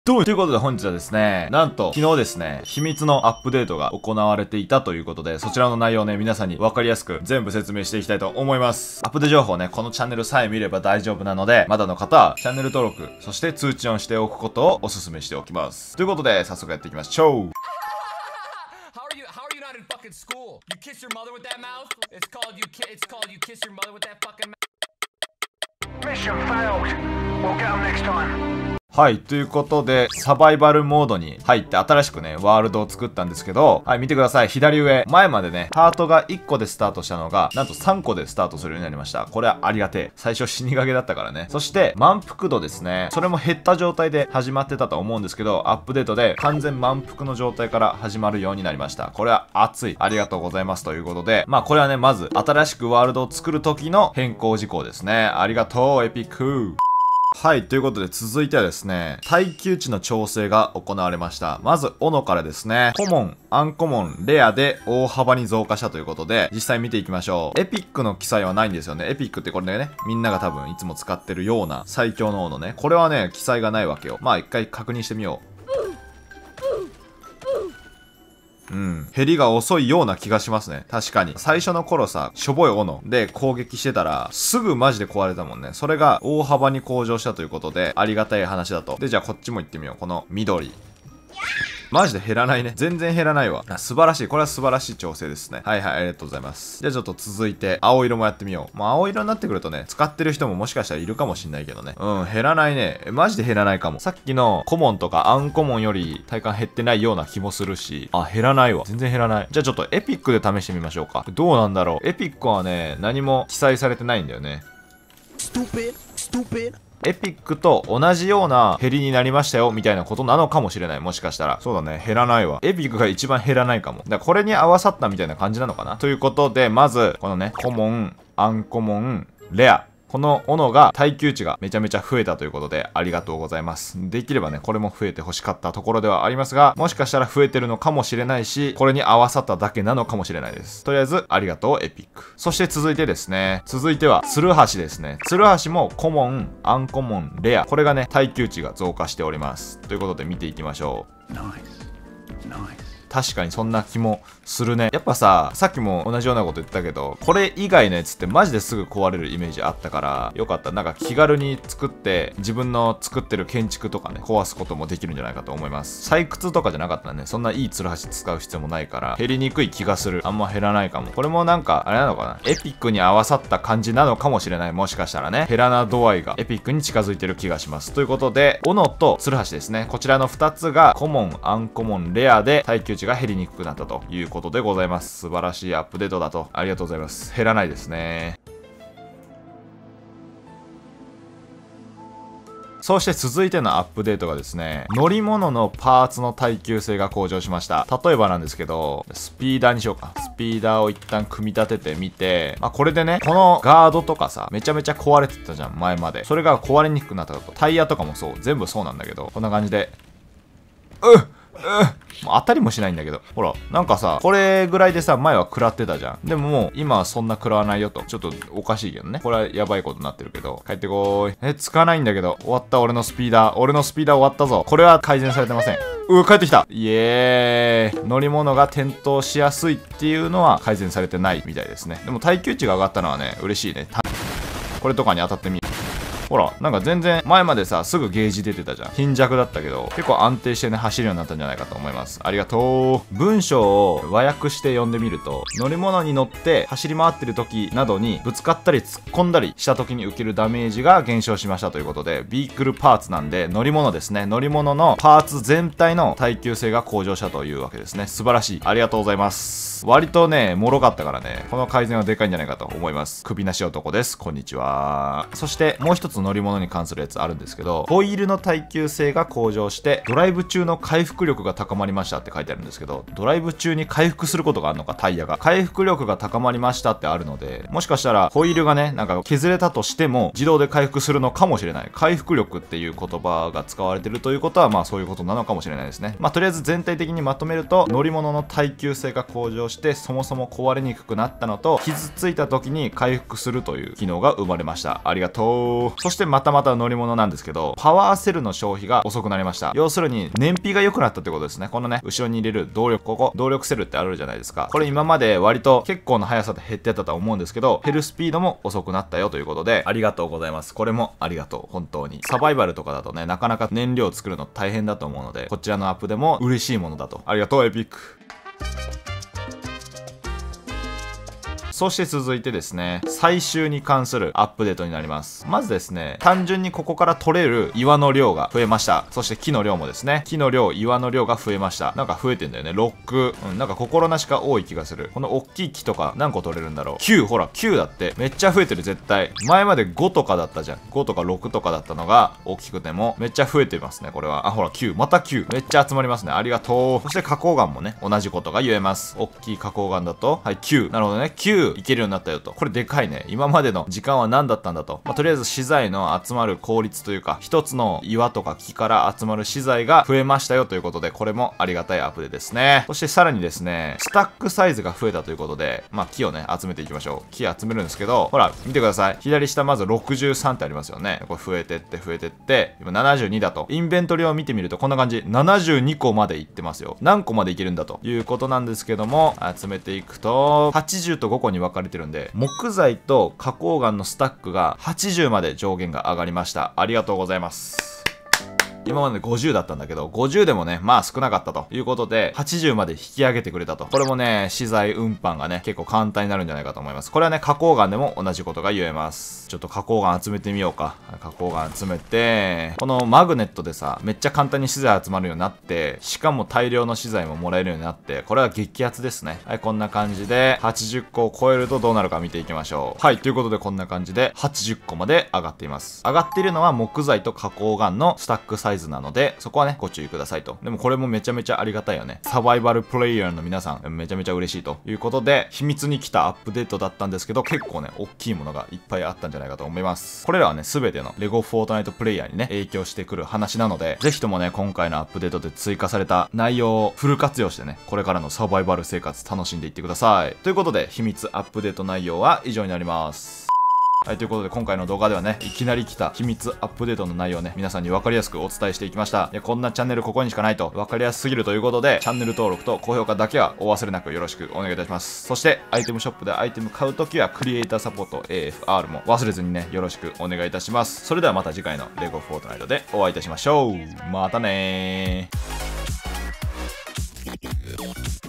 ということで本日はですね、なんと昨日ですね、秘密のアップデートが行われていたということで、そちらの内容をね、皆さんに分かりやすく全部説明していきたいと思います。アップデート情報ね、このチャンネルさえ見れば大丈夫なので、まだの方はチャンネル登録、そして通知音しておくことをお勧めしておきます。ということで、早速やっていきましょう。はい、ということで、サバイバルモードに入って新しくね、ワールドを作ったんですけど、はい、見てください。左上、前までね、ハートが1個でスタートしたのが、なんと3個でスタートするようになりました。これはありがてえ。最初死にかけだったからね。そして、満腹度ですね。それも減った状態で始まってたと思うんですけど、アップデートで完全満腹の状態から始まるようになりました。これは熱い。ありがとうございますということで、まあこれはね、まず、新しくワールドを作る時の変更事項ですね。ありがとう、エピック。はい、ということで続いてはですね、耐久値の調整が行われました。まず、斧からですね、コモン、アンコモン、レアで大幅に増加したということで、実際見ていきましょう。エピックの記載はないんですよね。エピックってこれね、みんなが多分いつも使ってるような最強の斧ね。これはね、記載がないわけよ。まあ一回確認してみよう。減りが遅いような気がしますね。確かに。最初の頃さ、しょぼい斧で攻撃してたら、すぐマジで壊れたもんね。それが大幅に向上したということで、ありがたい話だと。で、じゃあこっちも行ってみよう。この緑。マジで減らないね。全然減らないわ。素晴らしい。これは素晴らしい調整ですね。はいはい、ありがとうございます。じゃあちょっと続いて、青色もやってみよう。もう青色になってくるとね、使ってる人ももしかしたらいるかもしんないけどね。減らないね。マジで減らないかも。さっきのコモンとかアンコモンより体感減ってないような気もするし、あ、減らないわ。全然減らない。じゃあちょっとエピックで試してみましょうか。どうなんだろう。エピックはね、何も記載されてないんだよね。エピックと同じような減りになりましたよみたいなことなのかもしれない。もしかしたら。そうだね。減らないわ。エピックが一番減らないかも。だからこれに合わさったみたいな感じなのかな。ということで、まず、このね、コモン、アンコモン、レア。この斧が耐久値がめちゃめちゃ増えたということでありがとうございます。できればね、これも増えて欲しかったところではありますが、もしかしたら増えてるのかもしれないし、これに合わさっただけなのかもしれないです。とりあえず、ありがとう、エピック。そして続いてですね、続いては、ツルハシですね。ツルハシもコモン、アンコモン、レア。これがね、耐久値が増加しております。ということで見ていきましょう。確かにそんな気もするね。やっぱさ、さっきも同じようなこと言ったけど、これ以外のやつってマジですぐ壊れるイメージあったから、よかった。なんか気軽に作って、自分の作ってる建築とかね、壊すこともできるんじゃないかと思います。採掘とかじゃなかったらね、そんないいツルハシ使う必要もないから、減りにくい気がする。あんま減らないかも。これもなんか、あれなのかな。エピックに合わさった感じなのかもしれない。もしかしたらね、減らな度合いがエピックに近づいてる気がします。ということで、斧とツルハシですね。こちらの2つが、コモン、アンコモン、レアで耐久値が減りにくくなったということでございます。素晴らしいアップデートだと。ありがとうございます。減らないですね。そして続いてのアップデートがですね、乗り物のパーツの耐久性が向上しました。例えばなんですけど、スピーダーにしようか。スピーダーを一旦組み立ててみて、まあ、これでね、このガードとかさ、めちゃめちゃ壊れてたじゃん、前まで。それが壊れにくくなったと。タイヤとかもそう。全部そうなんだけど、こんな感じで。もう当たりもしないんだけど。ほら、なんかさ、これぐらいでさ、前は食らってたじゃん。でももう、今はそんな食らわないよと。ちょっとおかしいけどね。これはやばいことになってるけど。帰ってこーい。つかないんだけど。終わった、俺のスピーダー。俺のスピーダー終わったぞ。これは改善されてません。帰ってきた。イエーイ。乗り物が転倒しやすいっていうのは改善されてないみたいですね。でも耐久値が上がったのはね、嬉しいね。これとかに当たってみる。ほら、なんか全然前までさ、すぐゲージ出てたじゃん。貧弱だったけど、結構安定してね、走るようになったんじゃないかと思います。ありがとう。文章を和訳して読んでみると、乗り物に乗って走り回ってる時などにぶつかったり突っ込んだりした時に受けるダメージが減少しましたということで、ビークルパーツなんで乗り物ですね。乗り物のパーツ全体の耐久性が向上したというわけですね。素晴らしい。ありがとうございます。割とね、脆かったからね、この改善はでかいんじゃないかと思います。首なし男です。こんにちは。そしてもう一つ乗り物に関するやつあるんですけど、ホイールの耐久性が向上してドライブ中の回復力が高まりましたって書いてあるんですけど、ドライブ中に回復することがあるのか、タイヤが回復力が高まりましたってあるので、もしかしたらホイールがね、なんか削れたとしても自動で回復するのかもしれない。回復力っていう言葉が使われてるということは、まあそういうことなのかもしれないですね。まあとりあえず全体的にまとめると、乗り物の耐久性が向上してそもそも壊れにくくなったのと、傷ついた時に回復するという機能が生まれました。ありがとう。 そしてまたまた乗り物なんですけど、パワーセルの消費が遅くなりました。要するに燃費が良くなったってことですね。このね、後ろに入れる動力、ここ動力セルってあるじゃないですか。これ今まで割と結構な速さで減ってたと思うんですけど、減るスピードも遅くなったよということで、ありがとうございます。これもありがとう、本当に。サバイバルとかだとね、なかなか燃料を作るの大変だと思うので、こちらのアップでも嬉しいものだと。ありがとう、エピック。そして続いてですね、最終に関するアップデートになります。まずですね、単純にここから取れる岩の量が増えました。そして木の量もですね、木の量、岩の量が増えました。なんか増えてんだよね。6、なんか心なしか多い気がする。この大きい木とか何個取れるんだろう。9、ほら、9だって。めっちゃ増えてる、絶対。前まで5とかだったじゃん。5とか6とかだったのが、大きくても、めっちゃ増えてますね、これは。あ、ほら、9。また9。めっちゃ集まりますね。ありがとう。そして花崗岩もね、同じことが言えます。大きい花崗岩だと、はい、9。なるほどね。9いけるようになったよと。これでかいね。今までの時間は何だったんだと。とりあえず資材の集まる効率というか、一つの岩とか木から集まる資材が増えましたよということで、これもありがたいアップデートですね。そしてさらにですね、スタックサイズが増えたということで、木をね、集めていきましょう。木集めるんですけど、ほら、見てください。左下まず63ってありますよね。これ増えてって増えてって、今72だと。インベントリを見てみるとこんな感じ。72個までいってますよ。何個までいけるんだということなんですけども、集めていくと、80と5個に分かれてるんで、木材と花崗岩のスタックが80まで上限が上がりました。ありがとうございます。今まで50だったんだけど、50でもね、少なかったということで、80まで引き上げてくれたと。これもね、資材運搬がね、結構簡単になるんじゃないかと思います。これはね、花崗岩でも同じことが言えます。ちょっと花崗岩集めてみようか。花崗岩集めて、このマグネットでさ、めっちゃ簡単に資材集まるようになって、しかも大量の資材ももらえるようになって、これは激アツですね。はい、こんな感じで、80個を超えるとどうなるか見ていきましょう。はい、ということでこんな感じで、80個まで上がっています。上がっているのは木材と花崗岩のスタックサイズなので、そこはね、ご注意くださいと。でもこれもめちゃめちゃありがたいよね。サバイバルプレイヤーの皆さん、めちゃめちゃ嬉しいということで、秘密に来たアップデートだったんですけど、結構ね、大きいものがいっぱいあったんじゃないかと思います。これらはね、すべてのレゴフォートナイトプレイヤーにね、影響してくる話なので、ぜひともね、今回のアップデートで追加された内容をフル活用してね、これからのサバイバル生活楽しんでいってください。ということで、秘密アップデート内容は以上になります。はい、ということで今回の動画ではね、いきなり来た秘密アップデートの内容をね、皆さんに分かりやすくお伝えしていきました。こんなチャンネルここにしかないと分かりやすすぎるということで、チャンネル登録と高評価だけはお忘れなくよろしくお願いいたします。そして、アイテムショップでアイテム買うときは、クリエイターサポート AFR も忘れずにね、よろしくお願いいたします。それではまた次回のレゴフォートナイトでお会いいたしましょう。またねー。